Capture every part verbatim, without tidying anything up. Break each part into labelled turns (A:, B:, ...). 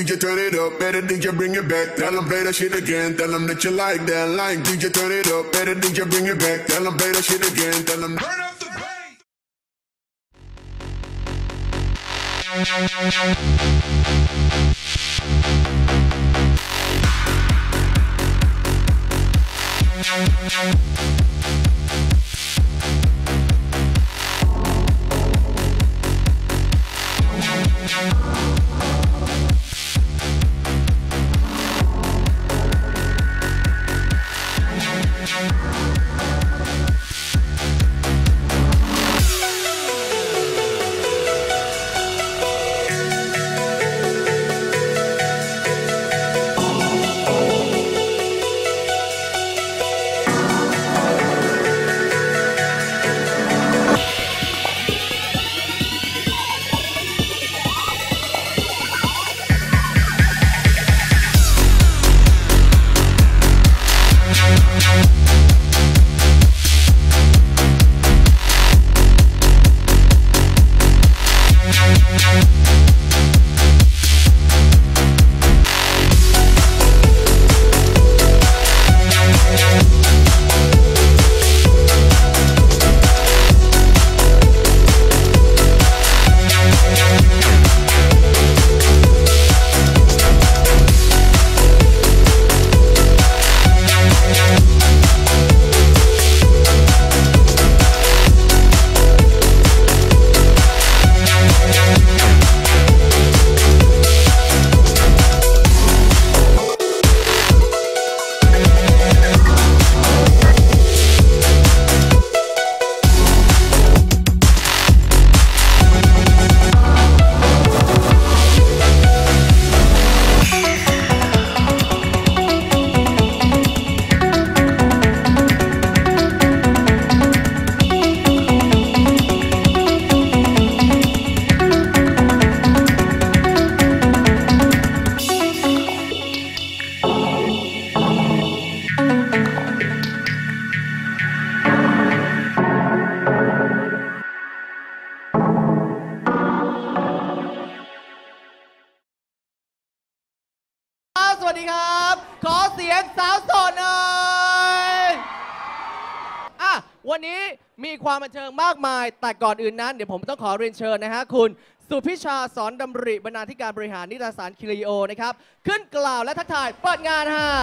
A: D J turn it up, better D J bring it back. Tell them play that shit again, tell them that you like that. Like D J turn it up, better D J bring it back. Tell them play that shit again, tell them turn up the bass.
B: สวัสดีครับขอเสียงสาวโสดหน่อยอ่ะวันนี้มีความบันเทิงมากมายแต่ก่อนอื่นนั้นเดี๋ยวผมต้องขอเรียนเชิญนะฮะคุณสุพิชาสอนดำริบรรณาธิการบริหารนิตยสารคิริโอนะครับขึ้นกล่าวและทักทายเปิดงานฮะ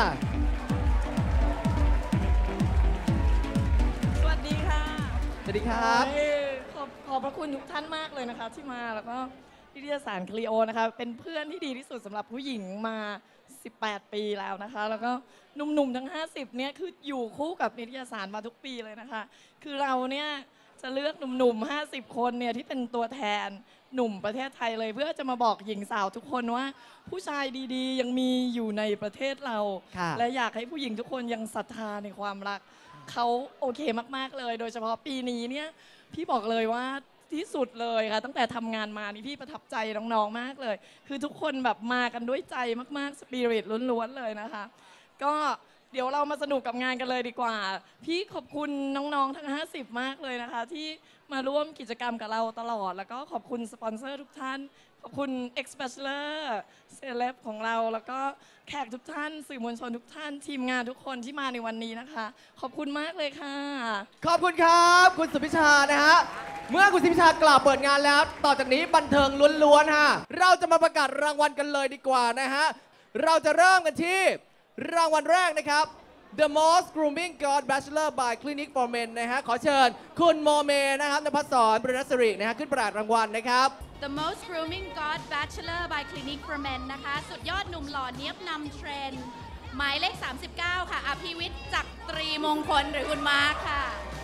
C: สวัสดีค่ะ
B: สวัสดีครับ
C: ขอบขอบพระคุณทุกท่านมากเลยนะคะที่มาแล้วก็นิตยสารคิริโอนะคะเป็นเพื่อนที่ดีที่สุดสำหรับผู้หญิงมาสิบแปดปีแล้วนะคะแล้วก็หนุ่มๆทั้งห้าสิบเนี่ยคืออยู่คู่กับนิตยสารมาทุกปีเลยนะคะคือเราเนี่ยจะเลือกหนุ่มๆห้าสิบคนเนี่ยที่เป็นตัวแทนหนุ่มประเทศไทยเลยเพื่อจะมาบอกหญิงสาวทุกคนว่าผู้ชายดีๆยังมีอยู่ในประเทศเราและอยากให้ผู้หญิงทุกคนยังศรัทธาในความรักเขาโอเคมากๆเลยโดยเฉพาะปีนี้เนี่ยพี่บอกเลยว่าที่สุดเลยค่ะตั้งแต่ทำงานมานี่พี่ประทับใจน้องๆมากเลยคือทุกคนแบบมากันด้วยใจมากๆสปิริตล้วนๆเลยนะคะก็เดี๋ยวเรามาสนุกกับงานกันเลยดีกว่าพี่ขอบคุณน้องๆทั้งห้าสิบมากเลยนะคะที่มาร่วมกิจกรรมกับเราตลอดแล้วก็ขอบคุณสปอนเซอร์ทุกท่านขอบคุณ Ex-Bachelor เซเลบของเราแล้วก็แขกทุกท่านสื่อมวลชนทุกท่านทีมงานทุกคนที่มาในวันนี้นะคะขอบคุณมากเลยค่ะ
B: ขอบคุณครับคุณสุพิชานะฮะเมื่อคุณสุพิชากล่าวเปิดงานแล้วต่อจากนี้บันเทิงล้วนๆฮะเราจะมาประกาศรางวัลกันเลยดีกว่านะฮะเราจะเริ่มกันที่รางวัลแรกนะครับ The Most Grooming God Bachelor by Clinic for Men นะฮะขอเชิญคุณโมเมนะครับนภัสสร บริณศิรินะฮะขึ้นประกาศรางวัลนะครับ
D: The Most Grooming God Bachelor by Clinic for Men นะคะสุดยอดหนุ่มหล่อเนียบนำเทรนด์หมายเลขสามสิบเก้าค่ะอภิวิทย์จักตรีมงคลหรือคุณมาร์คค่ะ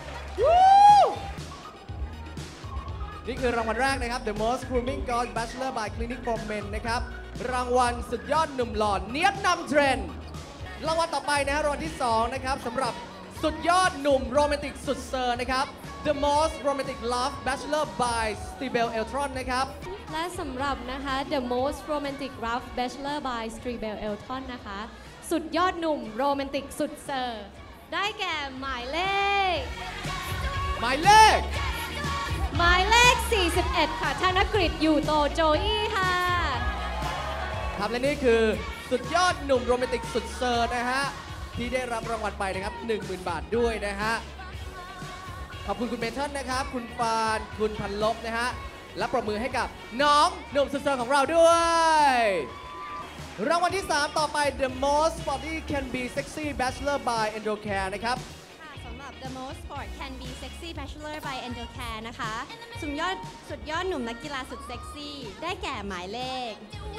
B: นี่คือรางวัลแรกนะครับ The Most Grooming God Bachelor by Clinic for Men นะครับรางวัลสุดยอดหนุ่มหล่อเนียบนำเทรนด์รางวัลต่อไปนะฮะรางวัลที่สองนะครับสำหรับสุดยอดหนุ่มโรแมนติกสุดเซอร์นะครับ The Most Romantic Love Bachelor by Stibel Eltron นะครับ
E: และสำหรับนะคะ The Most Romantic Love Bachelor by Stibel Eltron นะคะสุดยอดหนุ่มโรแมนติกสุดเซอร์ได้แก่หมายเลข
B: หมายเลข
E: หมายเลขสี่สิบเอ็ดค่ะธนกฤษอยู่โตโจอี้ค่ะ
B: ครับและนี่คือสุดยอดหนุ่มโรแมนติกสุดเซอร์นะฮะที่ได้รับรางวัลไปนะครับ หนึ่งหมื่น บาทด้วยนะฮะขอบคุณคุณเมทัลนะครับคุณฟานคุณพันลบนะฮะและปรบมือให้กับน้องหนุ่มสุดเซอร์ของเราด้วยรางวัลที่ สาม ต่อไป The Most Body Can Be Sexy Bachelor by Endocare นะครับ
E: สำหรับ The Most Sport Can Be Sexy Bachelor by Endocare นะคะสุดยอดสุดยอดหนุ่มนักกีฬาสุดเซ็กซี่ได้แก่หมายเลข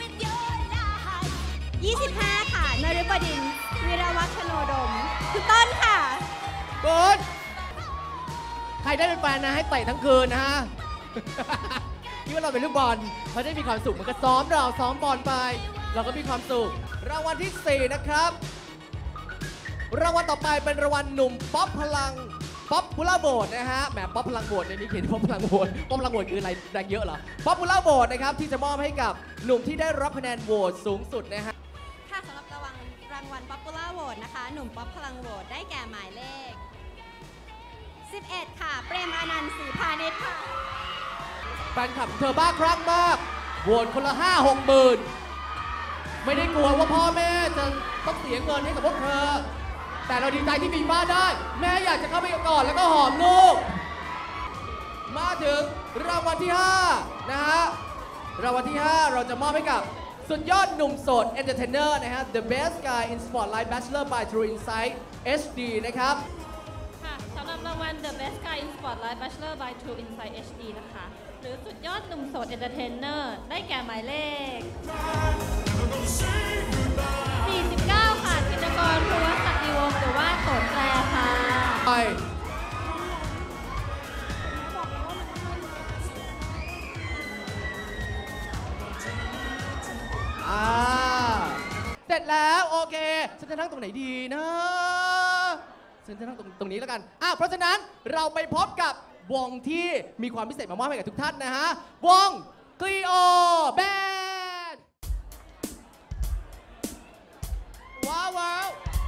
E: ยี่สิบห้า ค่ะนฤบดินทร์วีรวัฒโนดมคุณต้นค่ะ
B: กุดใครได้เป็นแฟนนะให้เตะทั้งคืนนะฮะ คิดว่าเราเป็นลูกบอลเขาได้มีความสุขมันก็ซ้อมเราซ้อมบอลไปเราก็มีความสุขรางวัลที่ สี่ นะครับรางวัลต่อไปเป็นรางวัลหนุ่มป๊อปพลังป๊อปพูล่าโบดนะฮะแหมป๊อปพลังโบดในนี้เขียนป๊อปพลังโบดป๊อปพลังโบดคืออะไรแรงเยอะเหรอป๊อปพูล่าโบดนะครับที่จะมอบให้กับหนุ่มที่ได้รับคะแนนโหวตสูงสุดนะฮะ
E: ค่ะสำหรับรางวัลรางวัลป๊อปพูล่าโหวตนะคะหนุ่มป๊อปพลังโหวตได้แก่หมายเลขสิบเอ็ด ค่ะเปรมอนันต์ศรีพานิชค่ะ
B: แฟนคลับเธอบ้าคลั่งมากโหวตคนละห้าหกหมื่นไม่ได้กลัวว่าพ่อแม่จะต้องเสียเงินให้กับพวกเธอแต่เราดีใจที่มีบ้านได้แม่อยากจะเข้าไปกอดแล้วก็หอมลูกมาถึงรางวัลที่ ห้า นะฮะรางวัลที่ ห้า เราจะมอบให้กับสุดยอดหนุ่มโสด Entertainer นะฮะ The Best Guy in Spotlight Bachelor by True Insight เอช ดี นะครับ
F: ค่ะสำหรับรางวัล The Best Guy in Spotlight Bachelor by True Insight เอช ดี นะคะหรือสุดยอดหนุ่มโสด Entertainer ได้แก่หมายเลขสี่สิบเก้า ค่ะกิจกรภูวศักดิวงศ์หรือว่าโสดแปรค่ะ
B: ไปอ่าเสร็จแล้วโอเคฉันจะนั่งตรงไหนดีนะฉันจะนั่งตรงตรงนี้แล้วกันอ่ะเพราะฉะนั้นเราไปพบกับวงที่มีความพิเศษมามอบให้กับทุกท่านนะฮะวงคลีโอแบนด์ว้าวว้าว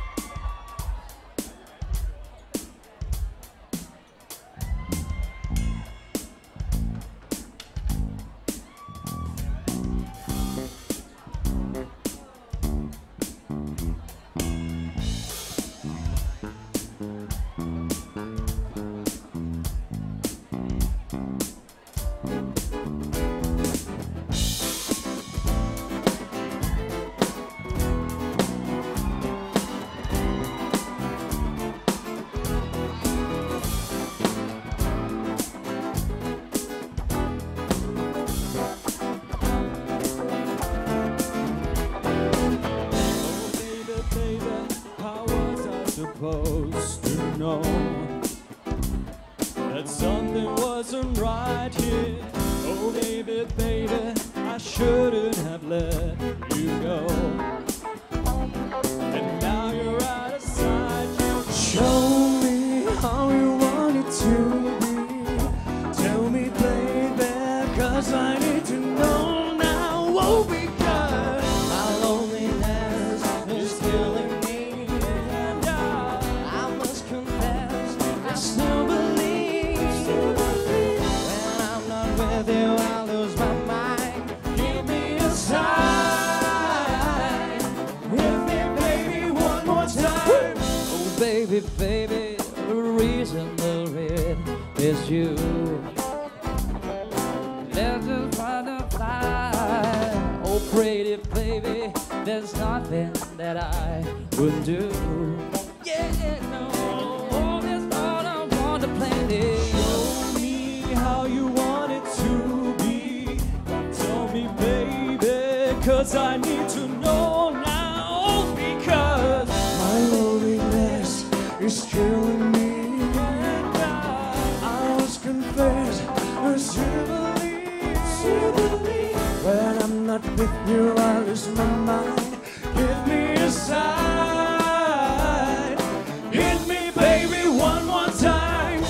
G: supposed to know that something wasn't right here. Oh baby, baby, I shouldn't have let you go. And now you're out of sight. Show me how you want it to be. Tell me, baby, 'cause I need to know now. Oh, because my loneliness is killing me. And I, I must confess, I still believe. When I'm not with you, I lose my mind. Give me a sign. Hit me, baby, one more time. Oh, baby, baby, the reason we're in is you. There's a butterfly, oh pretty baby, there's nothing that I wouldn't do. Yeah, no, that's all I want to play this. Show me how you want it to be. Tell me, baby, 'cause I need to know now. Because my loneliness is killing me. And I, I must confess, I still believe. When I'm not with you, I lose my mind. Give me a sign. Hit me, baby, one more time.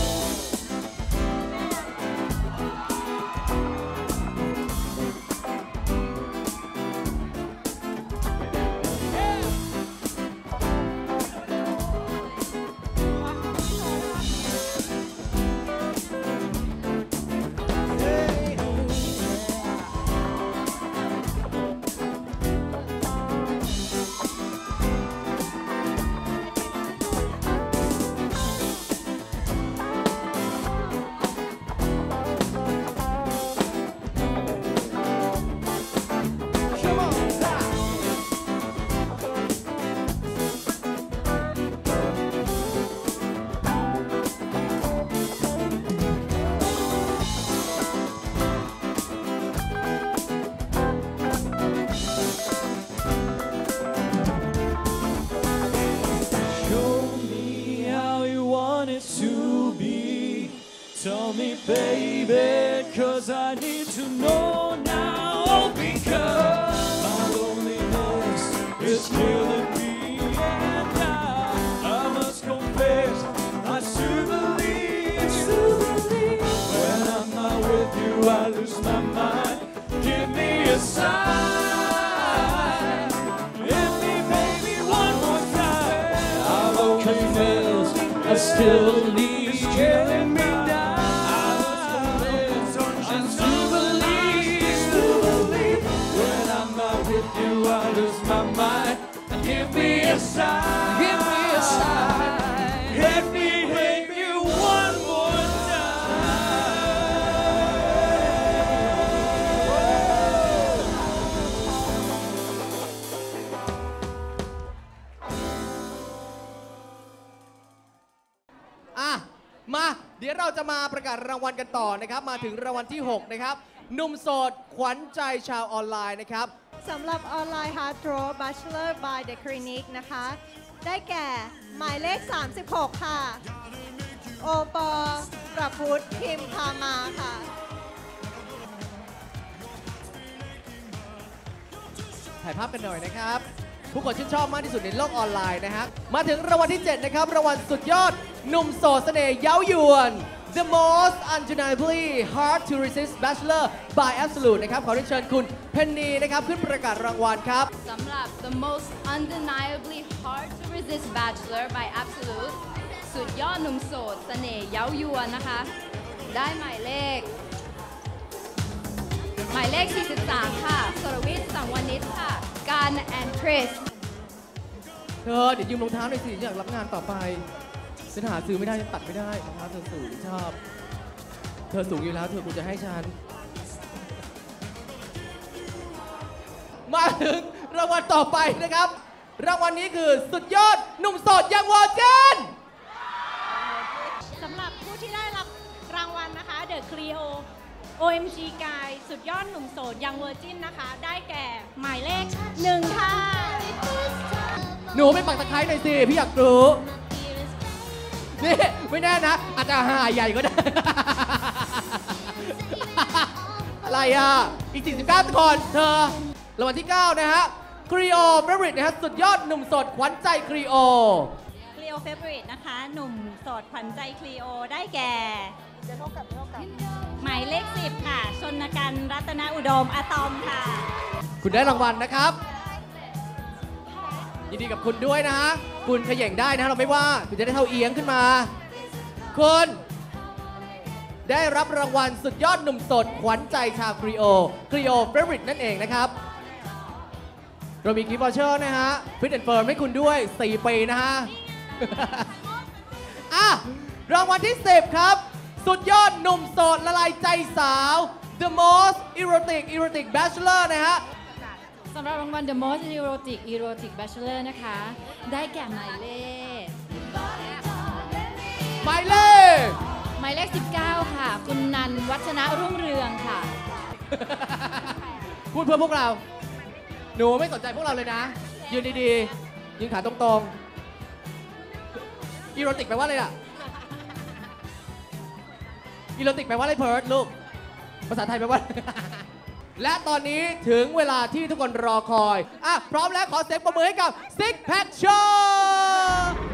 G: baby, 'cause I need to know now, because my loneliness is killing me, and I, I must confess, I still believe, still believe. When I'm not with you, I lose my mind. Give me a sign, hit me, baby, one more time. I'll confess, I still believe. It's killing me down. I still believe, still believe. When I'm not with you, I lose my mind. Give me a sign, give me a sign. Let me hate you one more
B: time. อ่ะมาเดี๋ยวเราจะมาประกาศรางวัลกันต่อนะครับมาถึงรางวัลที่หกนะครับหนุ่มโสดขวัญใจชาวออนไลน์นะครับ
H: สำหรับออนไลน์ Hard Draw Bachelor by The Clinic นะคะได้แก่หมายเลข สามสิบหก ค่ะโอปอประพุทธพิมพามาค่ะ
B: ถ่ายภาพกันหน่อยนะครับผู้คนชื่นชอบมากที่สุดในโลกออนไลน์นะฮะมาถึงรางวัลที่เจ็ดนะครับรางวัลสุดยอดหนุ่มโสดเสน่ห์เย้ายวน The most undeniably hard to resist bachelor by absolute นะครับขอเรียนเชิญคุณเพนนีนะครับขึ้นประกาศรางวัลครับ
D: สำหรับ the most undeniably hard to resist bachelor by absolute สุดยอดหนุ่มโสดเสน่ห์เย้ายวนนะคะได้หมายเลขหมายเลข สี่สิบสาม ค่ะสรวิทย์สังวณิชค่ะการแอนคริส
B: เธอเดี๋ยวยืมรองเท้าหน่อยสิอยากรับงานต่อไปฉันหาซื้อไม่ได้ฉันตัดไม่ได้รองเท้าเธอสูงชอบเธอสูงอยู่แล้วเธอควรจะให้ฉันมาถึงรางวัลต่อไปนะครับรางวัลนี้คือสุดยอดหนุ่มโสดยังวอร์เจน
H: สำหรับผู้ที่ได้รับรางวัลนะคะ The Clio โอ เอ็ม จี Guy สุดยอดหนุ่มโสดยังเวอร์จินนะคะได้แก่หมายเลขหนึ่งค่ะ
B: หนูไปปักตะไคร้หน่อยสิพี่อยากรู้นี่ไม่แน่นะอาจจะหาใหญ่ก็ได้ อะไรอ่ะอีกสี่สิบเก้าคนเธอรางวัลที่เก้านะฮะครีโอเฟเวอริตนะฮะสุดยอดหนุ่มโสดขวัญใจครีโอ
H: ครีโอเฟเวอริตนะคะหนุ่มโสดขวัญใจครีโอได้แก่เท่ากับเท่ากับหมายเลขสิบค่ะชนกันรัตนอุดมอะตอมค่ะ
B: คุณได้รางวัลนะครับยินดีกับคุณด้วยนะฮะคุณขย่งได้นะเราไม่ว่าคุณจะได้เท่าเอียงขึ้นมาคุณได้รับรางวัลสุดยอดหนุ่มโสดขวัญใจชาวครีโอครีโอเฟเวอริตนั่นเองนะครับเรามีกิฟต์วอเชอร์นะฮะฟิตแอนด์เฟิร์มให้คุณด้วยสี่ปีนะฮะ อ่ะรางวัลที่สิบครับสุดยอดหนุ่มโสดละลายใจสาว The most erotic erotic bachelor นะฮะ
E: สำหรับรางวัล The most erotic erotic bachelor นะคะได้แก่หมายเลข
B: หมายเลข
E: หมายเลขสิบเก้าค่ะคุณนันวัฒนะรุ่งเรืองค่ะ
B: พูดเพื่อพวกเราหนูไม่สนใจพวกเราเลยนะยืนดีๆยืนขาตรงๆอีโรติกแปลว่าอะไรอ่ะอีโรติกแปลว่าอะไรเพิร์ดลูกภาษาไทยแปลว่า และตอนนี้ถึงเวลาที่ทุกคนรอคอยอ่ะพร้อมแล้วขอเสียงปรบมือให้กับ Six Pack Show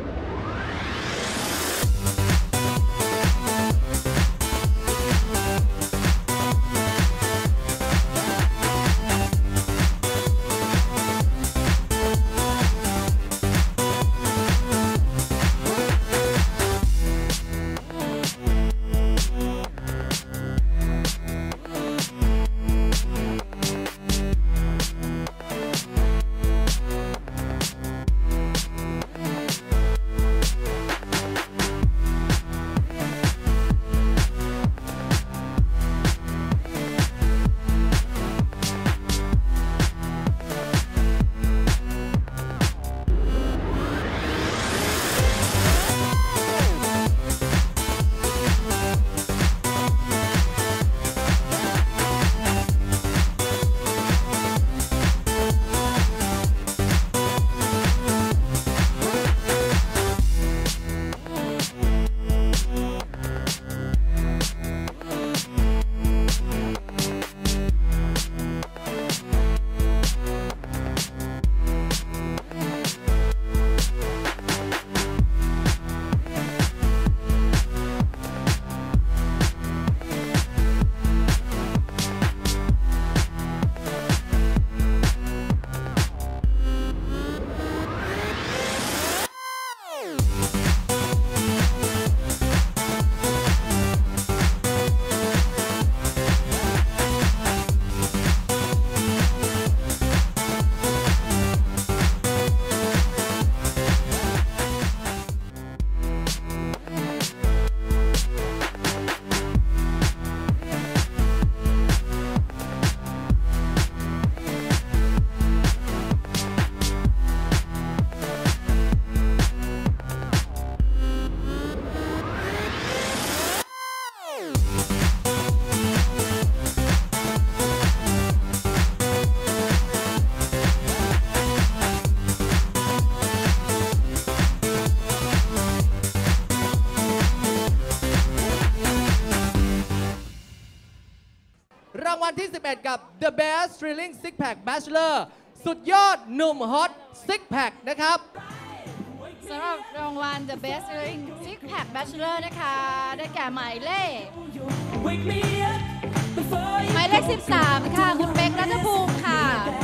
B: The Best Thrilling Six Pack Bachelor สุดยอดหนุ่มฮอต Six Pack นะครับ
I: สำหรับรางวัล The Best Thrilling Six Pack Bachelor นะคะได้แก่หมายเลขหมายเลขสิบสามค่ะคุณเป๊กรัตภูมิค่ะ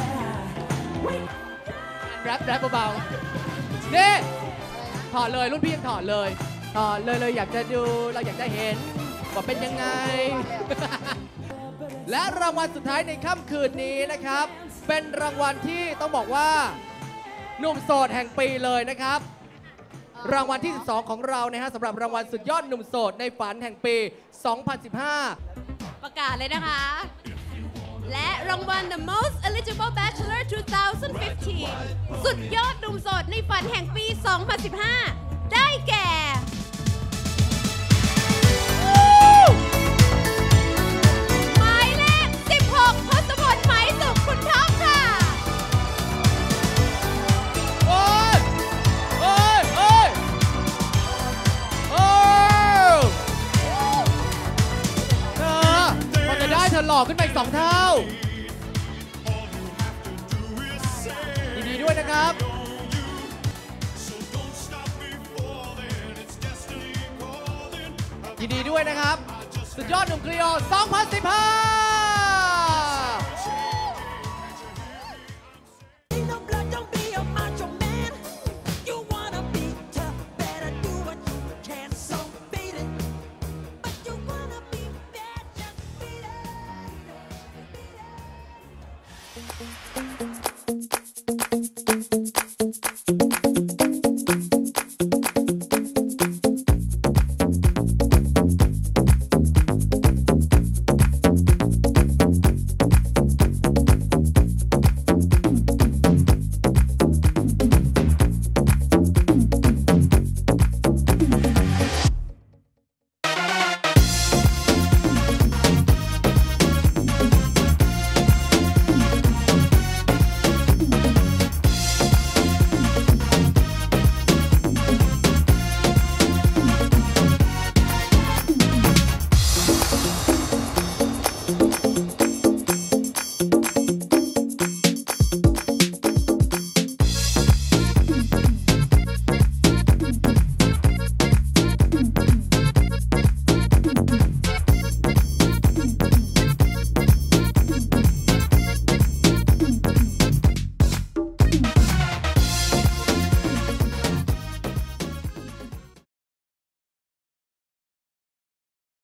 B: แรปแรปเบาๆนี่ถอดเลยรุ่นพี่ยังถอดเลยถอดเลยเลยอยากจะดูเราอยากจะเห็นว่าเป็นยังไง และรางวัลสุดท้ายในค่ำคืนนี้นะครับเป็นรางวัลที่ต้องบอกว่าหนุ่มโสดแห่งปีเลยนะครับรางวัลที่สิบสองของเรานะฮะสำหรับรางวัลสุดยอดหนุ่มโสดในฝันแห่งปี สองพันสิบห้า
D: ประกาศเลยนะคะ และรางวัล The Most Eligible Bachelor สองพันสิบห้า สุดยอดหนุ่มโสดในฝันแห่งปี สองพันสิบห้า ได้แก่หมายเลขสิบหกทศพลไหมสุขคุณท็อปค่ะ
B: โอ้ยโอ้ยโอ้ยโอ้ยเธอพอจะได้เธอหล่อขึ้นไปอีกสองเท่ายินดีด้วยนะครับยินดีด้วยนะครับสุดยอดหนุ่มคลีโอ สองพันสิบห้า
A: Thank you.